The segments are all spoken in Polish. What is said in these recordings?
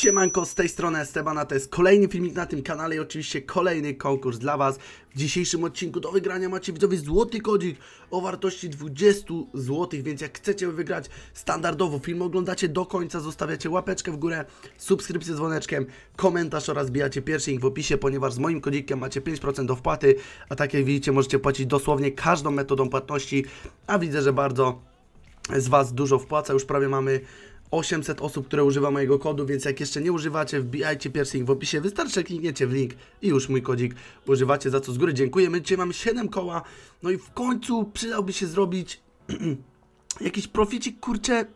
Siemanko, z tej strony Esteban, to jest kolejny filmik na tym kanale i oczywiście kolejny konkurs dla Was. W dzisiejszym odcinku do wygrania macie widzowie złoty kodzik o wartości 20 zł, więc jak chcecie wygrać standardowo film, oglądacie do końca, zostawiacie łapeczkę w górę, subskrypcję z dzwoneczkiem, komentarz oraz wbijacie pierwszy link w opisie, ponieważ z moim kodzikiem macie 5% do wpłaty, a tak jak widzicie możecie płacić dosłownie każdą metodą płatności, a widzę, że bardzo z Was dużo wpłaca, już prawie mamy 800 osób, które używa mojego kodu, więc jak jeszcze nie używacie, wbijajcie pierwszy link w opisie, wystarczy, klikniecie w link i już mój kodzik używacie, za co z góry dziękuję. My dzisiaj mamy 7 koła, no i w końcu przydałby się zrobić jakiś proficik, kurczę,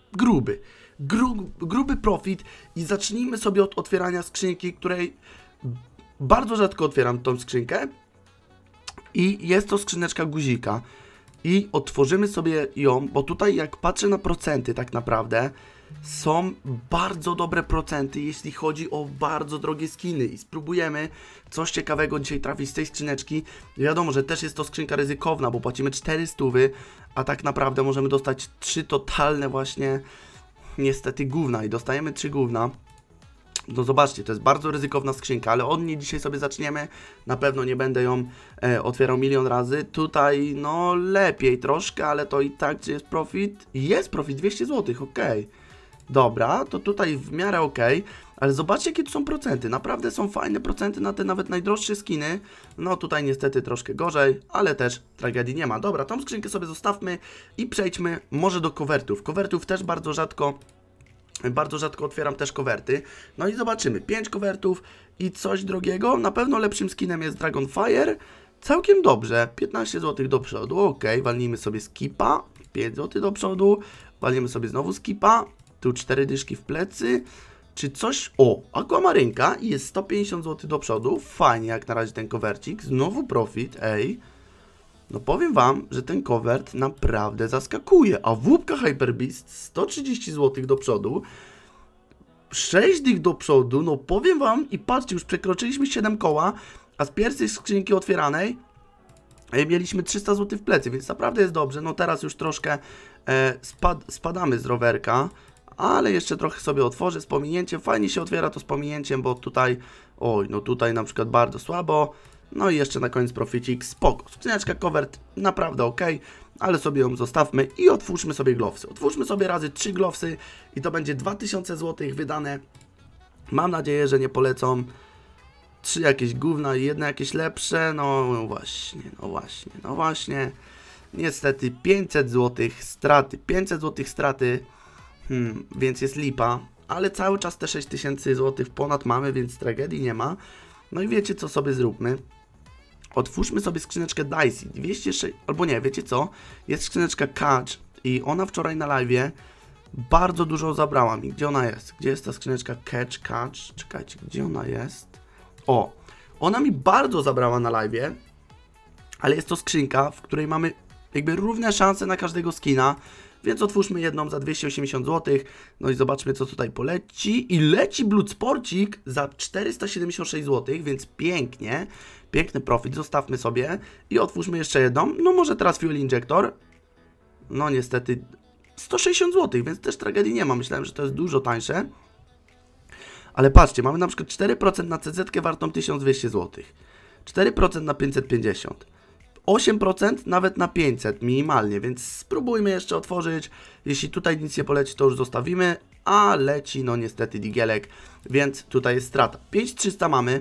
gruby profit i zacznijmy sobie od otwierania skrzynki, której bardzo rzadko otwieram tą skrzynkę i jest to skrzyneczka guzika. I otworzymy sobie ją, bo tutaj jak patrzę na procenty tak naprawdę, są bardzo dobre procenty, jeśli chodzi o bardzo drogie skiny i spróbujemy coś ciekawego dzisiaj trafić z tej skrzyneczki. Wiadomo, że też jest to skrzynka ryzykowna, bo płacimy 400, a tak naprawdę możemy dostać 3 totalne właśnie niestety gówna i dostajemy 3 gówna. No zobaczcie, to jest bardzo ryzykowna skrzynka, ale od niej dzisiaj sobie zaczniemy. Na pewno nie będę ją otwierał milion razy. Tutaj no lepiej troszkę, ale to i tak gdzie jest profit? Jest profit 200 zł, ok. Dobra, to tutaj w miarę ok, ale zobaczcie jakie tu są procenty. Naprawdę są fajne procenty na te nawet najdroższe skiny. No tutaj niestety troszkę gorzej, ale też tragedii nie ma. Dobra, tą skrzynkę sobie zostawmy i przejdźmy może do kowertów. Kowertów też bardzo rzadko otwieram też kowerty. No i zobaczymy, 5 kowertów i coś drogiego. Na pewno lepszym skinem jest Dragonfire. Całkiem dobrze, 15 zł do przodu, ok, walnijmy sobie skipa, 5 zł do przodu, walnijmy sobie znowu skipa, tu 4 dyszki w plecy, czy coś, o, aquamarynka i jest 150 zł do przodu, fajnie jak na razie ten kowercik, znowu profit, ej. No powiem Wam, że ten kowert naprawdę zaskakuje, a wódka Hyper Beast 130 zł do przodu, 6 dych do przodu, no powiem Wam i patrzcie, już przekroczyliśmy 7 koła, a z pierwszej skrzynki otwieranej mieliśmy 300 zł w plecy, więc naprawdę jest dobrze, no teraz już troszkę spadamy z rowerka, ale jeszcze trochę sobie otworzę z pominięciem, fajnie się otwiera to z pominięciem, bo tutaj, oj, no tutaj na przykład bardzo słabo. No i jeszcze na koniec proficik, spoko. Skrzyneczka kowert naprawdę ok, ale sobie ją zostawmy i otwórzmy sobie glowsy. Otwórzmy sobie razy 3 glowsy i to będzie 2000 zł wydane. Mam nadzieję, że nie polecą 3 jakieś gówna i jedne jakieś lepsze. No właśnie. Niestety 500 zł straty. 500 zł straty, więc jest lipa, ale cały czas te 6000 zł ponad mamy, więc tragedii nie ma. No i wiecie co sobie zróbmy? Otwórzmy sobie skrzyneczkę Dicey, 206, albo nie, wiecie co? Jest skrzyneczka Catch i ona wczoraj na live'ie bardzo dużo zabrała mi. Gdzie ona jest? Gdzie jest ta skrzyneczka Catch? Czekajcie, gdzie ona jest? O, ona mi bardzo zabrała na live'ie, ale jest to skrzynka, w której mamy jakby równe szanse na każdego skina, więc otwórzmy jedną za 280 zł, no i zobaczmy co tutaj poleci. I leci Bloodsporcik za 476 zł, więc pięknie, piękny profit, zostawmy sobie. I otwórzmy jeszcze jedną, no może teraz Fuel Injector. No niestety 160 zł, więc też tragedii nie ma, myślałem, że to jest dużo tańsze. Ale patrzcie, mamy na przykład 4% na CZ wartą 1200 zł, 4% na 550 8% nawet na 500 minimalnie, więc spróbujmy jeszcze otworzyć. Jeśli tutaj nic nie poleci, to już zostawimy, a leci no niestety digielek, więc tutaj jest strata. 5300 mamy.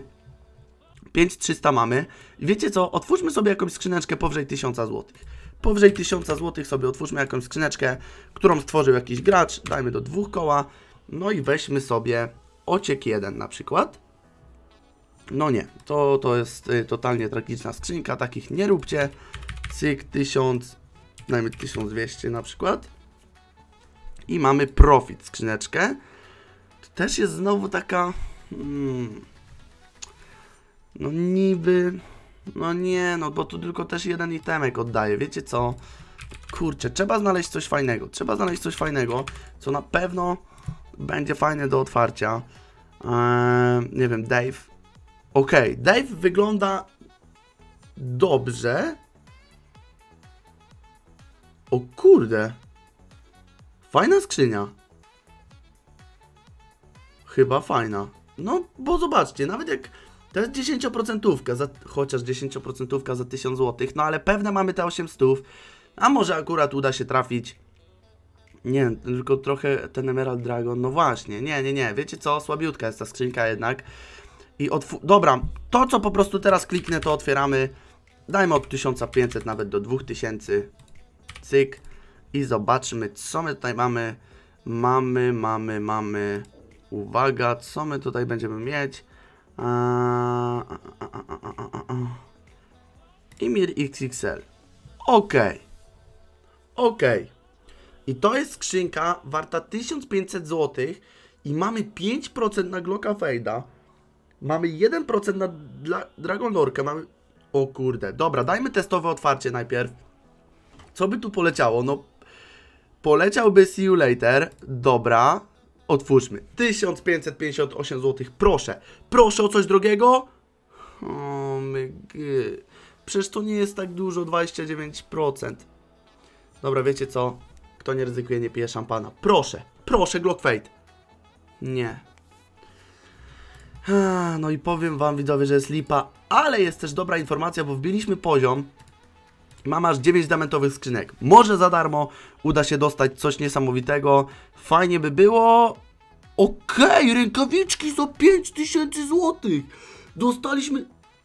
5300 mamy. I wiecie co? Otwórzmy sobie jakąś skrzyneczkę powyżej 1000 zł. Powyżej 1000 zł sobie otwórzmy jakąś skrzyneczkę, którą stworzył jakiś gracz. Dajmy do 2 koła. No i weźmy sobie ociek 1 na przykład. No nie, to jest totalnie tragiczna skrzynka, takich nie róbcie. Cyk, 1000, dajmy 1200 na przykład. I mamy profit skrzyneczkę. To też jest znowu taka... no niby... No nie, no bo tu tylko też jeden itemek oddaje, wiecie co? Kurczę, trzeba znaleźć coś fajnego. Trzeba znaleźć coś fajnego, co na pewno będzie fajne do otwarcia. Nie wiem, Dave... Ok, Dave wygląda dobrze. O kurde. Fajna skrzynia. chyba fajna. No, bo zobaczcie, nawet jak to jest 10%, chociaż 10% za 1000 zł, no ale pewne mamy te 800, a może akurat uda się trafić. Nie, tylko trochę ten Emerald Dragon, no właśnie, nie, wiecie co, słabiutka jest ta skrzynka jednak. I dobra, to co po prostu teraz kliknę, to otwieramy, dajmy od 1500 nawet do 2000, cyk, i zobaczymy, co my tutaj mamy. Mamy, uwaga, co my tutaj będziemy mieć. Imir XXL. Okej. I to jest skrzynka warta 1500 zł i mamy 5% na Glocka Fade'a. Mamy 1% na Dragon Lorkę. Mamy... O kurde. Dobra, dajmy testowe otwarcie najpierw. Co by tu poleciało? No, poleciałby See You Later. Dobra. Otwórzmy. 1558 zł. Proszę. Proszę o coś drogiego. O mygy. Przecież to nie jest tak dużo. 29%. Dobra, wiecie co? Kto nie ryzykuje, nie pije szampana. Proszę. Proszę, Glock Fade. Nie. No i powiem wam, widzowie, że jest lipa. Ale jest też dobra informacja, bo wbiliśmy poziom. Mamy aż 9 diamentowych skrzynek. Może za darmo uda się dostać coś niesamowitego. Fajnie by było. Okej, rękawiczki za 5000 zł. Dostaliśmy...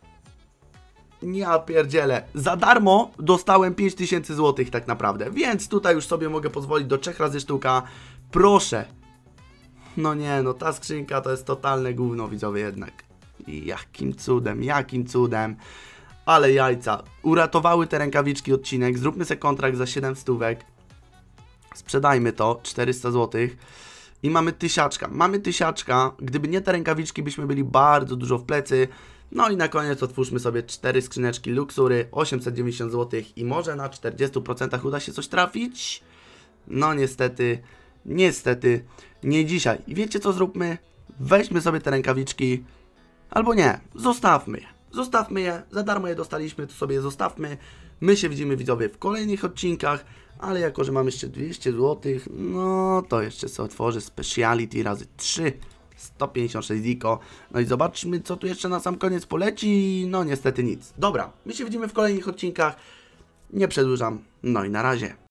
Ja pierdzielę. Za darmo dostałem 5000 zł tak naprawdę. Więc tutaj już sobie mogę pozwolić do 3 razy sztuka. Proszę. No nie, no ta skrzynka to jest totalne gówno, widzowie, jednak. Jakim cudem. Ale jajca. Uratowały te rękawiczki odcinek. Zróbmy sobie kontrakt za 700. Sprzedajmy to. 400 zł. I mamy tysiaczka. Gdyby nie te rękawiczki, byśmy byli bardzo dużo w plecy. No i na koniec otwórzmy sobie 4 skrzyneczki Luxury. 890 zł. I może na 40% uda się coś trafić? No niestety. Nie dzisiaj. I wiecie co zróbmy? Weźmy sobie te rękawiczki. Albo nie. Zostawmy je. Za darmo je dostaliśmy, to sobie je zostawmy. My się widzimy, widzowie, w kolejnych odcinkach. Ale jako, że mamy jeszcze 200 zł, no to jeszcze sobie otworzę Speciality razy 3. 156 ziko. No i zobaczmy, co tu jeszcze na sam koniec poleci. No niestety nic. Dobra, my się widzimy w kolejnych odcinkach. Nie przedłużam. No i na razie.